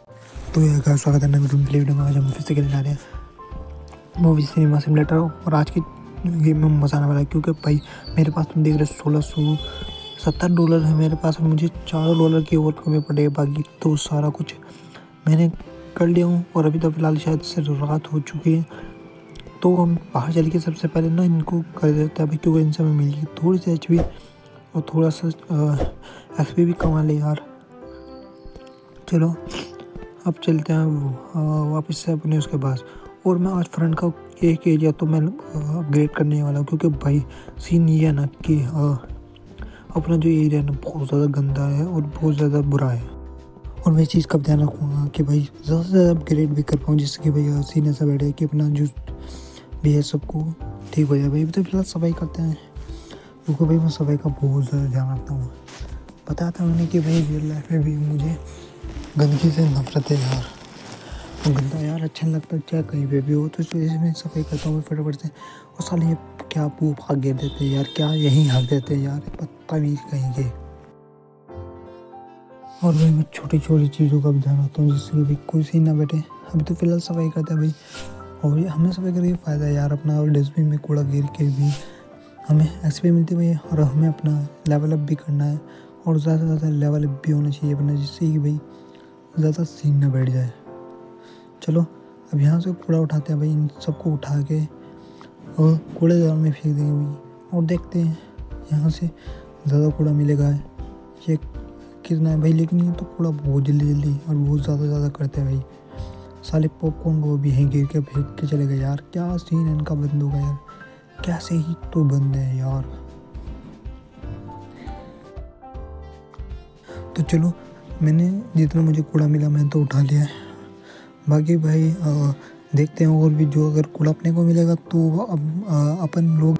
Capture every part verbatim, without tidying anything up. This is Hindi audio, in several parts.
तो ये का स्वागत है नवीन वीडियो में। आज हम फिर से खेलने जा रहे हैं मूवी सिनेमा सिमुलेटर। और आज की गेम में मजा आने वाला है क्योंकि भाई मेरे पास तुम देख रहे हो सोलह सौ सत्तर डॉलर है मेरे पास। मुझे चार डॉलर की और कमी पड़ेगी, बाकी तो सारा कुछ मैंने कर लिया हूँ। और अभी तो फिलहाल शायद से रात हो चुकी है, तो हम बाहर चल के सबसे पहले ना इनको कर देते हैं भाई, क्योंकि इनसे हमें मिलेगी थोड़ी सी एच पी और थोड़ा सा एफ पी भी कमा ले यार। चलो अब चलते हैं वापस से अपने उसके पास। और मैं आज फ्रंट का एक एरिया तो मैं अपग्रेड करने वाला हूँ, क्योंकि भाई सीन ये है ना कि अपना जो एरिया है ना बहुत ज़्यादा गंदा है और बहुत ज़्यादा बुरा है। और मैं चीज़ का ध्यान रखूँगा कि भाई ज़्यादा से ज़्यादा अपग्रेड भी कर पाऊँ, जिससे कि भाई सीन ऐसा बैठे कि अपना जो भी है सबको ठीक हो जाए। भाई अभी तो फिलहाल सफाई करते हैं, क्योंकि भाई मैं सफाई का बहुत ज़्यादा ध्यान रखता हूँ। बताता हूँ उन्हें कि भाई रियल लाइफ में भी मुझे गंदगी से नफरत है यार। और गंदा यार अच्छा नहीं लगता, चाहे कहीं पे भी हो। तो इस वजह से मैं सफाई करता हूँ फटाफट से। और साले ये क्या पूप हाथ गिर देते हैं यार, क्या यहीं हाथ देते हैं यार, पता भी कहीं के। और भाई मैं छोटी छोटी चीज़ों का भी ध्यान रखता हूँ, जिससे कि भाई कोई सीन ना बैठे। अभी तो फिलहाल सफाई करते हैं भाई, और ये हमें सफाई करके फ़ायदा है यार अपना। और डस्टबिन में कूड़ा गिर के भी हमें एक्स पी मिलती है भाई, और हमें अपना लेवल अप भी करना है। और ज़्यादा से ज़्यादा लेवल अप भी होना चाहिए अपना, जिससे कि भाई ज़्यादा सीन ना बैठ जाए। चलो अब यहाँ से कूड़ा उठाते हैं भाई, इन सबको उठा के और कूड़ेदान में फेंक देंगे भाई। और देखते हैं यहाँ से ज़्यादा कूड़ा मिलेगा ये कितना है भाई। लेकिन ये तो कूड़ा बहुत जल्दी जल्दी और बहुत ज़्यादा ज़्यादा करते हैं भाई। साले पॉपकॉर्न को भी यहीं गिर के फेंक के चले गए यार। क्या सीन है इनका बंद होगा यार, कैसे ही तो बंद है यार। तो चलो मैंने जितना मुझे कूड़ा मिला मैंने तो उठा लिया है। बाकी भाई आ, देखते हैं और भी जो अगर कूड़ा अपने को मिलेगा तो अब आ, अपन लोग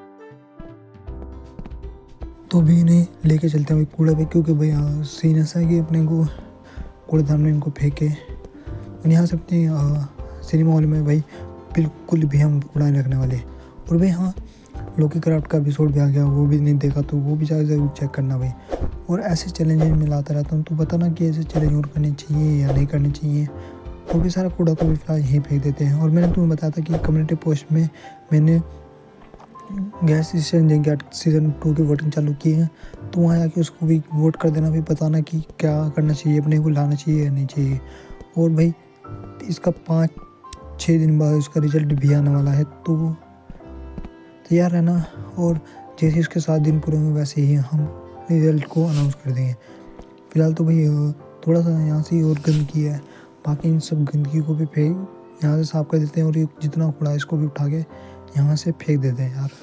तो भी इन्हें लेके चलते हैं भाई कूड़ा पे, क्योंकि भाई सीन ऐसा है कि अपने को कूड़ेदान में इनको फेंके। और यहाँ से अपने सिनेमा हॉल में भाई बिल्कुल भी हम कूड़ा नहीं रखने वाले। और भाई हाँ लोकी क्राफ्ट का एपिसोड भी आ गया, वो भी नहीं देखा तो वो भी ज़रूर चेक करना भाई। और ऐसे चैलेंज में लाता रहता हूँ, तो बताना कि ऐसे चैलेंज और करने चाहिए या नहीं करने चाहिए। वो भी सारा कूड़ा को भी फिलहाल यहीं फेंक देते हैं। और मैंने तुम्हें बताया था कि कम्युनिटी पोस्ट में मैंने गैस सीजन सीज़न टू की वोटिंग चालू की है, तो वहाँ आके उसको भी वोट कर देना, भी बताना कि क्या करना चाहिए, अपने को लाना चाहिए या नहीं चाहिए। और भाई इसका पाँच छः दिन बाद इसका रिजल्ट भी आने वाला है, तो तैयार रहना। और जैसे इसके सात दिन पूरे हुए वैसे ही हम रिज़ल्ट को अनाउंस कर देंगे। फ़िलहाल तो भाई थोड़ा सा यहाँ से और गंदगी है, बाकी इन सब गंदगी को भी फेंक यहाँ से साफ़ कर देते हैं। और ये जितना कूड़ा है इसको भी उठा के यहाँ से फेंक देते हैं यार।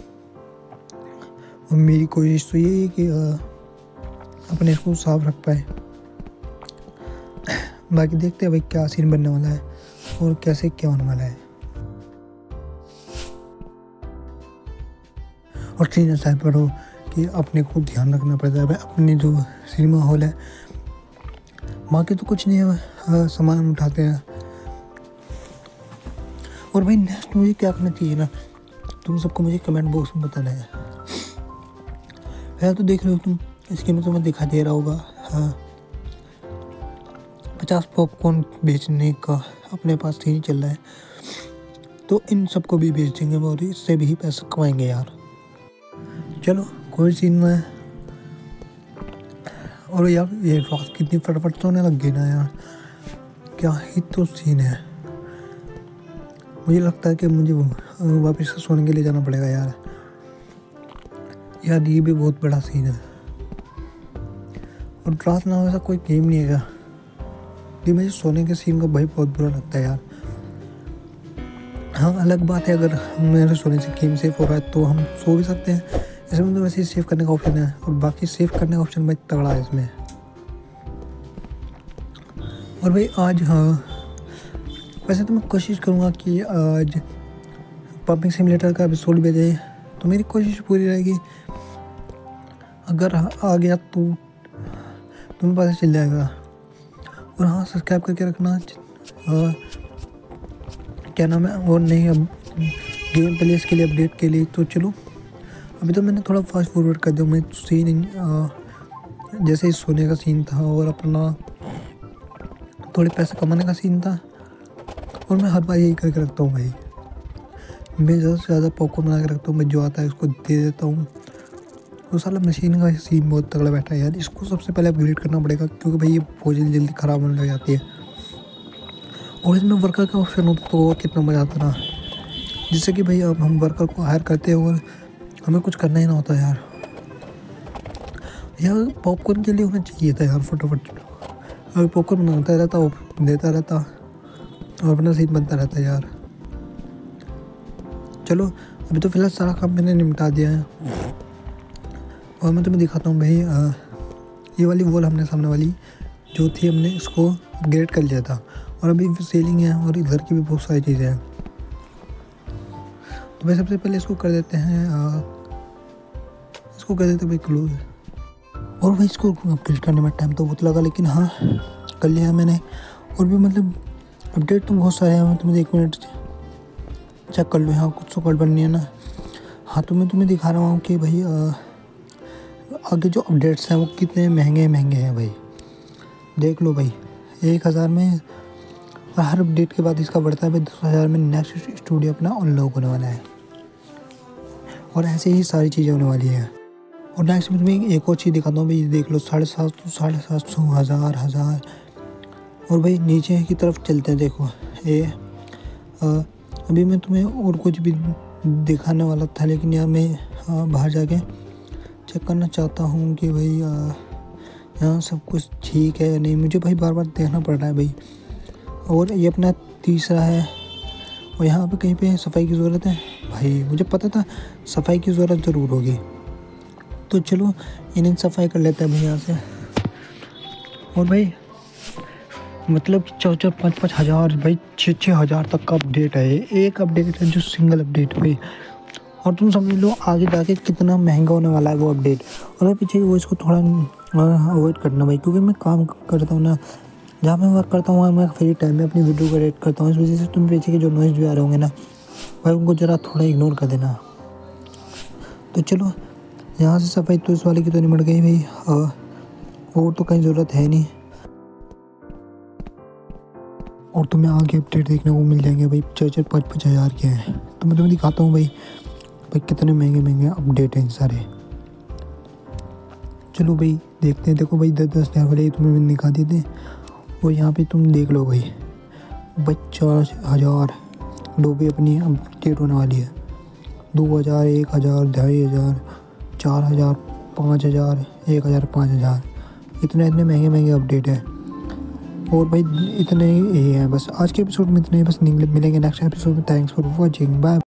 और मेरी कोशिश तो ये है कि अपने इसको साफ रख पाए। बाकी देखते हैं भाई क्या सीन बनने वाला है और कैसे क्या होने वाला है। और सीन ऐसा है पर हो कि अपने को ध्यान रखना पड़ता है भाई, अपनी जो सिनेमा हॉल है बाकी तो कुछ नहीं है, सामान उठाते हैं। और भाई नेक्स्ट मुझे क्या करना चाहिए ना, तुम सबको मुझे कमेंट बॉक्स में बताना है। तो देख रहे हो तुम स्क्रीन में तुम्हें दिखा दे रहा होगा हाँ पचास पॉपकॉर्न बेचने का अपने पास ही चल रहा है, तो इन सबको भी बेच देंगे और इससे भी पैसा कमाएंगे यार। चलो कोई सीन में। और यार ये रात कितनी फटाफट सोने लग गई ना यार, क्या ही तो सीन है। मुझे लगता है कि मुझे वापस से सोने के लिए जाना पड़ेगा यार। यार ये भी बहुत बड़ा सीन है। और रात ना ऐसा कोई गेम नहीं है ये मुझे सोने के सीन का भाई बहुत बुरा लगता है यार। हाँ अलग बात है अगर मेरे सोने से गेम सेफ हो रहा है तो हम सो भी सकते हैं, इसमें तो वैसे ही सेव करने का ऑप्शन है। और बाकी सेव करने का ऑप्शन भाई तगड़ा है इसमें। और भाई आज हाँ वैसे तो मैं कोशिश करूँगा कि आज पंपिंग सिमुलेटर का एपिसोड भी जाए, तो मेरी कोशिश पूरी रहेगी। अगर आ गया तो तुम्हें पता चल जाएगा। और हाँ सब्सक्राइब करके रखना। आ, क्या नाम है और नहीं अब गेम प्लेस के लिए अपडेट के लिए। तो चलो अभी तो मैंने थोड़ा फास्ट फॉरवर्ड कर दिया। मैं सीन जैसे ही सोने का सीन था और अपना थोड़े पैसे कमाने का सीन था और मैं हर बार यही करके रखता हूँ भाई। मैं ज़्यादा से ज़्यादा पॉपकॉर्न बना के रखता हूँ, मैं जो आता है उसको दे देता हूँ। तो साला मशीन का सीन बहुत तगड़ा बैठा है यार, इसको सबसे पहले अपग्रेड करना पड़ेगा क्योंकि भाई ये बहुत जल्दी जल्दी ख़राब होने लग जाती है। और इसमें वर्कर का ऑप्शन होता तो कितना मज़ा आता ना, जिससे कि भाई अब हम वर्कर को हायर करते हैं और हमें कुछ करना ही ना होता यार। यार पॉपकॉर्न के लिए होना चाहिए था यार फटाफट, अगर पॉपकॉर्न बनाता रहता वो देता रहता और अपना सीन बनता रहता यार। चलो अभी तो फिलहाल सारा काम मैंने निपटा दिया है और मैं तुम्हें दिखाता हूँ भाई। आ, ये वाली वॉल हमने सामने वाली जो थी हमने इसको अपग्रेड कर लिया था और अभी सीलिंग है और इधर की भी बहुत सारी चीज़ें हैं। तो भाई सबसे पहले इसको कर देते हैं आ, इसको कर देते हैं भाई क्लोज। और भाई इसको अपडेट करने में टाइम तो बहुत लगा, लेकिन हाँ कर लिया मैंने। और भी मतलब अपडेट तो बहुत सारे हैं, मैं तुम्हें एक मिनट चेक कर लो। यहाँ कुछ तो गड़बड़ नहीं है ना। हाँ तो मैं तुम्हें दिखा रहा हूँ कि भाई आ, आगे जो अपडेट्स हैं वो कितने महंगे महंगे हैं भाई। देख लो भाई, एक हज़ार में हर अपडेट के बाद इसका बढ़ता है भाई। दस हज़ार में नेक्स्ट स्टूडियो अपना अनलॉक होने वाला है और ऐसे ही सारी चीज़ें होने वाली है। और नेक्स्ट में तुम्हें एक और चीज़ दिखाता हूँ भाई, देख लो साढ़े सात सौ साढ़े सात सौ हज़ार हज़ार। और भाई नीचे की तरफ चलते हैं, देखो ये आ, अभी मैं तुम्हें और कुछ भी दिखाने वाला था, लेकिन यार मैं आ, बाहर जाके चेक करना चाहता हूँ कि भाई यहाँ सब कुछ ठीक है या नहीं। मुझे भाई बार बार देखना पड़ रहा है भाई। और ये अपना तीसरा है और यहाँ पे कहीं पे सफाई की ज़रूरत है भाई, मुझे पता था सफाई की ज़रूरत ज़रूर होगी। तो चलो इन्हें सफाई कर लेते हैं भाई यहाँ से। और भाई मतलब चार चार पाँच पाँच हज़ार भाई छः छः हज़ार तक का अपडेट है। एक अपडेट है जो सिंगल अपडेट है भाई, और तुम समझ लो आगे जाके कितना महंगा होने वाला है वो अपडेट। और मैं पीछे वो इसको थोड़ा अवॉइड करना भाई, क्योंकि मैं काम करता हूँ ना, जहाँ मैं वर्क करता हूँ वहाँ मैं फ्री टाइम में अपनी वीडियो को एडिट करता हूँ। इस वजह से तुम पीछे के जो नॉइज़ भी आ रहे होंगे ना भाई उनको ज़रा थोड़ा इग्नोर कर देना। तो चलो यहाँ से सफाई तो इस वाले की तो निमट गई भाई, और तो कहीं ज़रूरत है नहीं। और तुम्हें आगे अपडेट देखने को मिल जाएंगे भाई, चार चार पाँच पाँच हज़ार के हैं। तो मैं तुम्हें दिखाता हूँ भाई भाई कितने महंगे महंगे अपडेट हैं सारे। चलो भाई देखते हैं। देखो भाई दस दस हज़ार वाले तुम्हें मैंने दिखा दिए थे। और यहाँ पे तुम देख लो भाई भाई चार हज़ार दो भी अपनी अपडेट होने वाली है। दो हज़ार एक हज़ार ढाई हज़ार चार हज़ार पाँच हज़ार एक हज़ार पाँच हज़ार इतने इतने महंगे महंगे अपडेट है। और भाई इतने ही हैं बस। आज के एपिसोड में इतने ही बस। मिलेंगे नेक्स्ट एपिसोड में। Thanks for watching, bye.